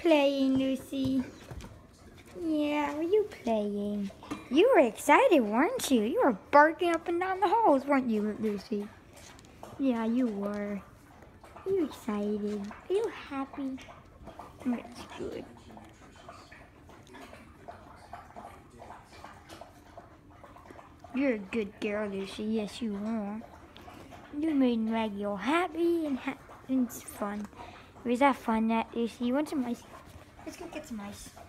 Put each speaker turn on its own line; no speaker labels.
playing, Lucy? Yeah, were you playing? You were excited, weren't you? You were barking up and down the halls, weren't you, Lucy? Yeah, you were. Are you excited? Are you happy? That's good. You're a good girl, Lucy. Yes, you are. You made Maggie all happy and it's fun. Was that fun, Lucy? You want some ice? Let's go get some ice.